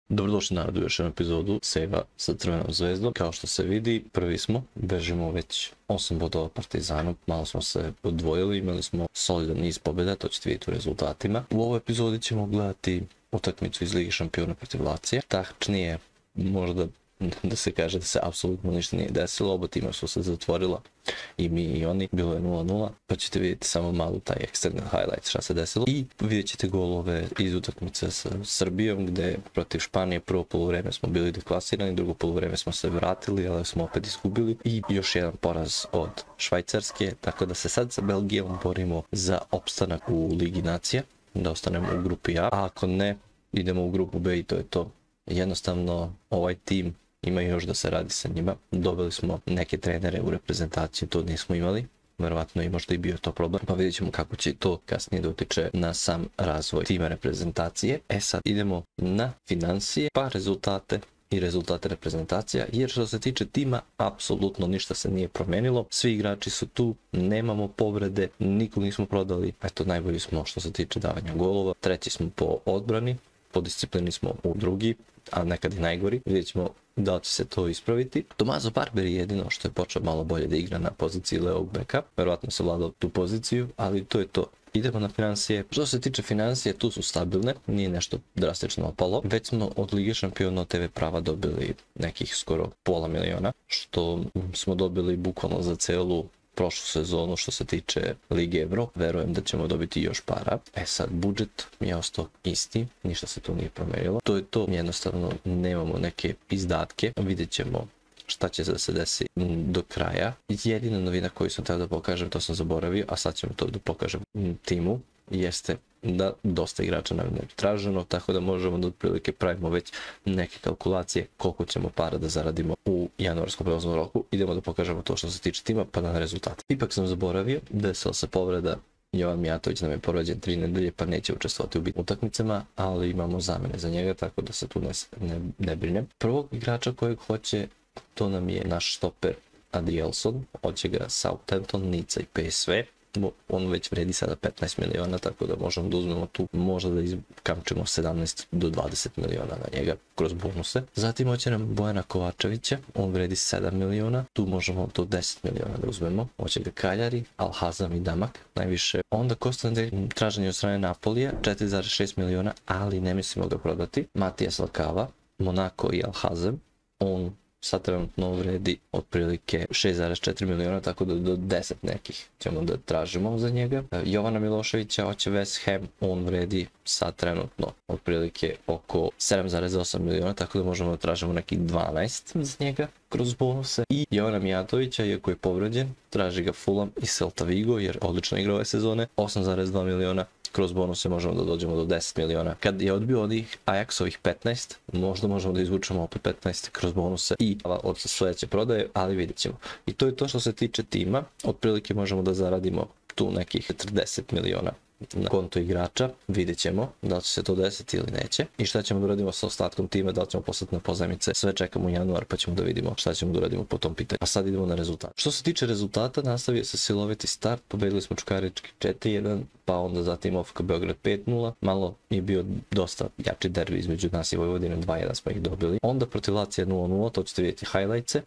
Dobrodošli naravno u još jednu epizodu Sejva sa Crvenom zvezdom. Kao što se vidi, prvi smo, bežimo već 8 bodova Partizanu, malo smo se odvojili, imali smo solidan niz pobjeda, to ćete vidjeti u rezultatima. U ovoj epizodi ćemo gledati utakmicu iz Lige šampiona protiv Lazija. Tačnije, možda da se kaže da se apsolutno ništa nije desilo, oba tima su se zatvorila, i mi i oni, bilo je 0-0, pa ćete vidjeti samo malo taj extended highlight šta se desilo i vidjet ćete golove iz utakmice sa Srbijom, gde protiv Španije prvo poluvreme smo bili deklasirani, drugo poluvreme smo se vratili, ali smo opet izgubili, i još jedan poraz od Švajcarske, tako da se sad sa Belgijom borimo za opstanak u Ligi nacija, da ostanemo u grupi A, a ako ne, idemo u grupu B i to je to. Jednostavno, ovaj tim ima još da se radi sa njima. Dobili smo neke trenere u reprezentaciji, to nismo imali. Verovatno i možda i bio to problem. Pa vidjet ćemo kako će to kasnije da utiče na sam razvoj tima reprezentacije. Sad idemo na financije, pa rezultate i rezultate reprezentacija, jer što se tiče tima, apsolutno ništa se nije promenilo. Svi igrači su tu, nemamo povrede, nikog nismo prodali. Eto, najbolji smo što se tiče davanja golova. Treći smo po odbrani, po disciplini smo u drugi, a nekad i najgori. Vidjet ćemo da li će se to ispraviti. Tomaso Barber je jedino što je počeo malo bolje da igra na poziciji levog beka. Verovatno se vladao tu poziciju, ali to je to. Idemo na financije. Što se tiče financije, tu su stabilne, nije nešto drastično opalo. Već smo od Lige šampiona TV prava dobili nekih skoro $500,000, što smo dobili bukvalno za celu prošlu sezonu što se tiče Lige Evrope. Verujem da ćemo dobiti još para. Sad, budžet je ostao isti, ništa se tu nije promenilo. To je to, jednostavno nemamo neke izdatke. Vidjet ćemo šta će da se desi do kraja. Jedina novina koju sam trebao da pokažem, to sam zaboravio, a sad ćemo to da pokažem timu, jeste da dosta igrača nam je traženo, tako da možemo da otprilike pravimo već neke kalkulacije koliko ćemo para da zaradimo u januarskom prelaznom roku. Idemo da pokažemo to što se tiče tima, pa na rezultate. Ipak sam zaboravio, desila se povreda, Jovan Mijatović nam je povređen 3 nedelje, pa neće učestvovati u bitnim utakmicama, ali imamo zamene za njega, tako da se tu ne brinem. Prvog igrača kojeg hoće, to nam je naš stoper Adrielson, hoće ga Southampton, Nica i PSV. On već vredi sada 15 miliona, tako da možemo da uzmemo tu, možda da iskamčimo 17 do 20 miliona na njega kroz bonuse. Zatim hoće nam Bojana Kovačevića, on vredi 7 miliona, tu možemo do 10 miliona da uzmemo. Hoće ga Kaljari, Al-Hazam i Damak najviše. Onda Kostande traženje od strane Napolija, 4,6 miliona, ali ne mislimo ga prodati. Matijas Lakava, Monako i Al-Hazam, on sad trenutno vredi otprilike 6,4 miliona, tako da do 10 nekih ćemo da tražimo za njega. Jovana Miloševića hoće West Ham, on vredi sad trenutno otprilike oko 7,8 miliona, tako da možemo da tražimo nekih 12 za njega kroz bonuse. I Jovana Mijatovića, iako je povređen, traži ga Fulham i Celta Vigo, jer odlično igra ove sezone, 8,2 miliona. Kroz bonuse možemo da dođemo do 10 miliona. Kad je odbio onih Ajaxovih 15, možda možemo da izvučemo opet 15 kroz bonuse i od sledeće prodaje, ali vidjet ćemo. I to je to što se tiče tima. Otprilike možemo da zaradimo tu nekih 40 miliona na konto igrača. Vidjet ćemo da li će se to desiti ili neće. I šta ćemo da uradimo sa ostatkom tima, da li ćemo poslati na pozajmice. Sve čekamo u januar, pa ćemo da vidimo šta ćemo da uradimo po tom pitanju. A sad idemo na rezultat. Što se tiče rezultata, nastavio se siloviti start. Pobedili smo Čukarički 4-1, pa onda zatim OFK Beograd 5-0. Malo je bio dosta jači derbi između nas i Vojvodine, 2-1 smo ih dobili. Onda protiv Lazija 0-0, to ćete vidjeti highlightse.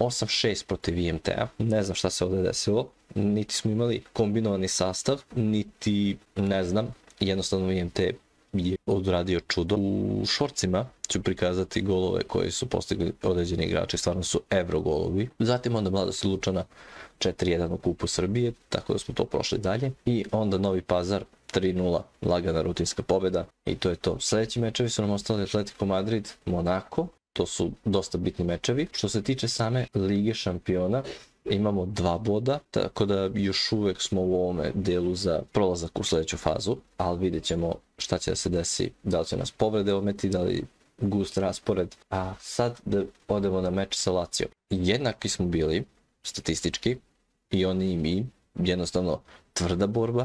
8-6 protiv IMT-a, ne znam šta se ovdje desilo, niti smo imali kombinovani sastav, niti ne znam, jednostavno IMT je odradio čudo. U šorcima ću prikazati golove koje su postigli određeni igrači, stvarno su evro golovi. Zatim onda Mladost Lučana 4-1 u Kupu Srbije, tako da smo to prošli dalje. I onda Novi Pazar 3-0, lagana rutinska pobjeda i to je to. Sljedeći mečevi su nam ostali Atletico Madrid, Monako. To su dosta bitni mečevi. Što se tiče same Lige šampiona, imamo 2 boda, tako da još uvek smo u ovome delu za prolazak u sljedeću fazu, ali vidjet ćemo šta će da se desi, da li će nas povrede ometi, da li gust raspored. A sad da odemo na meč sa Lazio. Jednaki smo bili, statistički, i oni i mi, jednostavno tvrda borba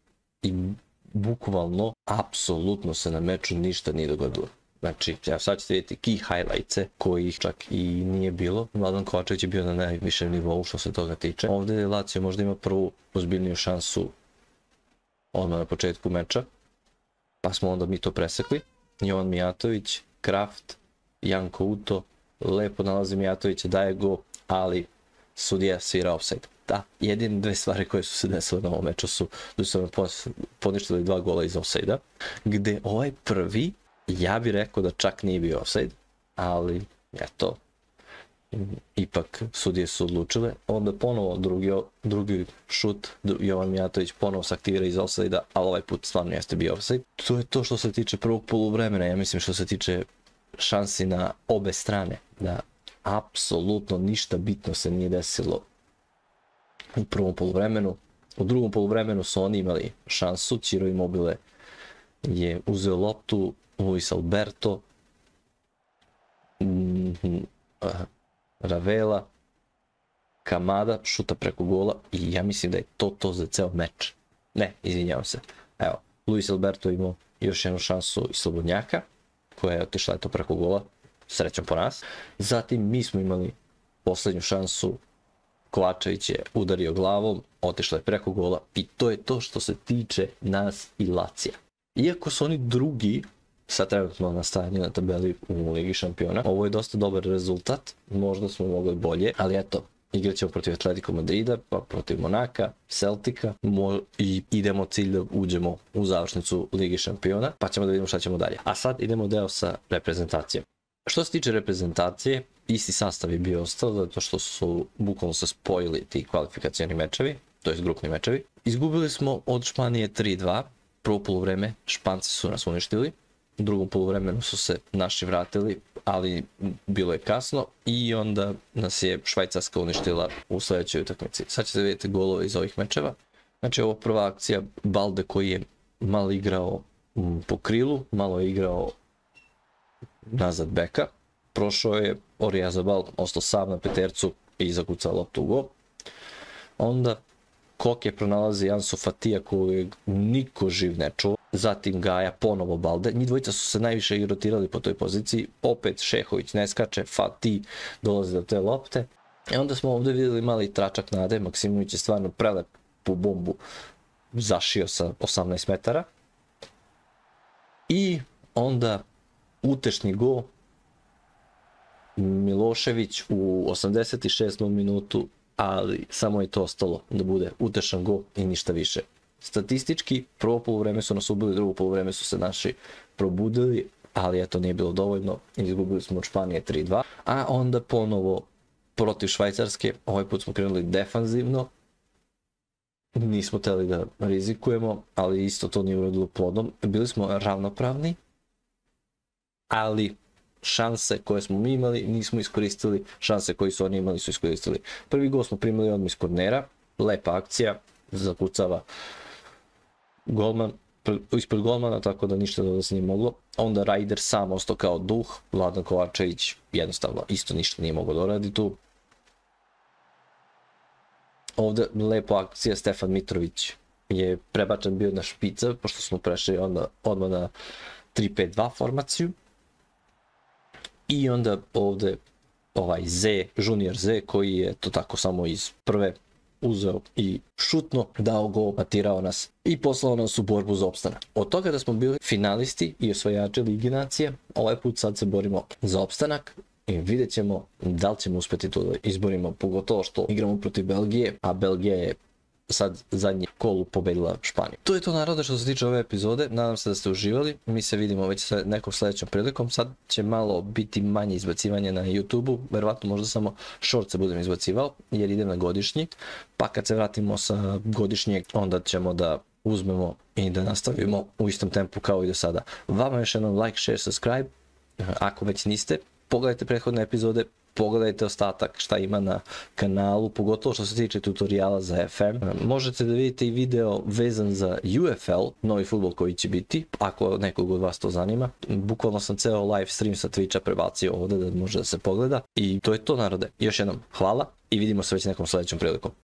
i bukvalno, apsolutno se na meču ništa nije dogodilo. Znači, sad ćete vidjeti key highlightse kojih čak i nije bilo. Vladan Kovačević je bio na najvišem nivou što se toga tiče. Ovdje Lazio možda ima prvu ozbiljniju šansu odmah na početku meča, pa smo onda mi to presekli. Jovan Mijatović Kraft, Janko Uto, lepo nalazi Mijatovića, daje go, ali sudija svira offside. Da, jedine dve stvari koje su se desile na ovom meču su da su poništili 2 gola iz offside-a, gde ovaj prvi, ja bih rekao da čak nije bio offside, ali eto, ipak sudije su odlučile. Onda ponovo drugi šut, Jovan Mijatović ponovo se aktivira iz offside-a, ali ovaj put stvarno jeste bio offside. To je to što se tiče prvog poluvremena. Ja mislim što se tiče šansi na obe strane, da apsolutno ništa bitno se nije desilo u prvom poluvremenu. U drugom poluvremenu su oni imali šansu, Ciro Immobile je uzeo loptu, Luis Alberto, Ravela, Kamada, šuta preko gola i ja mislim da je to za ceo meč. Ne, izvinjavam se. Evo, Luis Alberto imao još jednu šansu iz slobodnjaka, koja je otišla eto preko gola, srećom po nas. Zatim mi smo imali poslednju šansu, Kovačević je udario glavom, otišla je preko gola i to je to što se tiče nas i Lacija. Iako su oni drugi, sad trenutno na stajanju na tabeli u Ligi šampiona, ovo je dosta dobar rezultat, možda smo mogli bolje, ali eto, igrat ćemo protiv Atletico Madrida, pa protiv Monaka, Celtica i idemo cilj da uđemo u završnicu Ligi šampiona, pa ćemo da vidimo šta ćemo dalje. A sad idemo deo sa reprezentacijom. Što se tiče reprezentacije, isti sastav je bio ostao, zato što su bukvalno se spojili ti kvalifikacioni mečevi, to je grupni mečevi. Izgubili smo od Španije 3-2, prvo poluvreme Španci su nas uništili, u drugom poluvremenu su se naši vratili, ali bilo je kasno i onda nas je Švajcarska uništila u sledećoj utakmici. Sad ćete vidjeti golove iz ovih mečeva. Znači ovo prva akcija, Balde koji je malo igrao po krilu, malo je igrao nazad beka, prošao je Oyarzabal, ostao sam na petercu i zakucao loptu u gol. Onda Koke pronalazi Ansu Fatija kojeg niko živ ne čuo. Zatim Gaja, ponovo Balde. Njih dvojica su se najviše i rotirali po toj poziciji. Opet Šehović ne skače, Fati dolazi do te lopte. I onda smo ovdje vidjeli mali tračak nade. Maksimović je stvarno prelepu bombu zašio sa 18 metara. I onda utešni gol. Milošević u 86. minutu, ali samo je to ostalo da bude utešan gol i ništa više. Statistički, prvo poluvreme su nas ubili, drugo poluvreme su se naši probudili, ali eto nije bilo dovoljno, izgubili smo od Španije 3-2, a onda ponovo protiv Švajcarske, ovaj put smo krenuli defanzivno, nismo hteli da rizikujemo, ali isto to nije urodilo plodom, bili smo ravnopravni, ali šanse koje smo mi imali nismo iskoristili, šanse koje su oni imali su iskoristili. Prvi gol smo primili odmah iz kornera, lepa akcija, zakucava golman, ispred golmana, tako da ništa da se nije moglo. Onda Rajder sam ostao kao duh, Vladan Kovačević jednostavno isto ništa nije mogao da uradi tu. Ovdje lepa akcija, Stefan Mitrović je prebačen bio na špica, pošto smo prešli odmah na 3-5-2 formaciju. I onda ovdje ovaj Z, Junior Z, koji je to tako samo iz prve uzeo i šutno, dao gol, atirao nas i poslao nas u borbu za opstanak. Od toga da smo bili finalisti i osvajači Ligi nacija, ovaj put sad se borimo za opstanak i vidjet ćemo da li ćemo uspjeti to da izborimo, pogotovo što igramo protiv Belgije, a Belgija je sad zadnji kolu pobedila Španiju. To je to narode što se tiče ove epizode, nadam se da ste uživali, mi se vidimo već nekom sledećom prilikom, sad će malo biti manje izbacivanje na YouTube-u, verovatno možda samo shortse budem izbacivao, jer idem na godišnji, pa kad se vratimo sa godišnjeg, onda ćemo da uzmemo i da nastavimo u istom tempu kao i do sada. Vama još jednom like, share, subscribe, ako već niste, pogledajte prethodne epizode, pogledajte ostatak šta ima na kanalu, pogotovo što se tiče tutoriala za FM. Možete da vidite i video vezan za UFL, novi fudbal koji će biti, ako nekog od vas to zanima. Bukvalno sam ceo live stream sa Twitcha prebacio ovdje da može da se pogleda. I to je to narode. Još jednom hvala i vidimo se već nekom sledećom prilikom.